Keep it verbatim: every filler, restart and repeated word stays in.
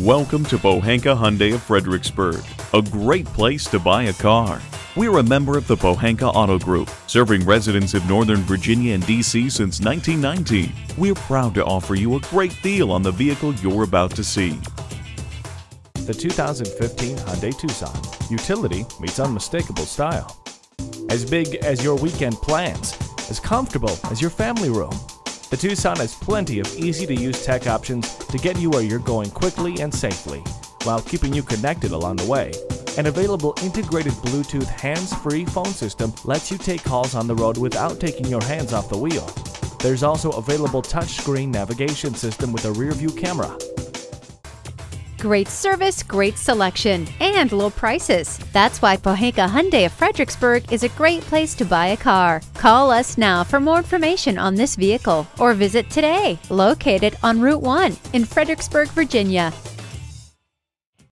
Welcome to Pohanka Hyundai of Fredericksburg, a great place to buy a car. We're a member of the Pohanka Auto Group, serving residents of Northern Virginia and D C since nineteen nineteen. We're proud to offer you a great deal on the vehicle you're about to see. The two thousand fifteen Hyundai Tucson. Utility meets unmistakable style. As big as your weekend plans, as comfortable as your family room. The Tucson has plenty of easy-to-use tech options to get you where you're going quickly and safely, while keeping you connected along the way. An available integrated Bluetooth hands-free phone system lets you take calls on the road without taking your hands off the wheel. There's also available touchscreen navigation system with a rear-view camera. Great service, great selection, and low prices. That's why Pohanka Hyundai of Fredericksburg is a great place to buy a car. Call us now for more information on this vehicle or visit today, located on Route one in Fredericksburg, Virginia.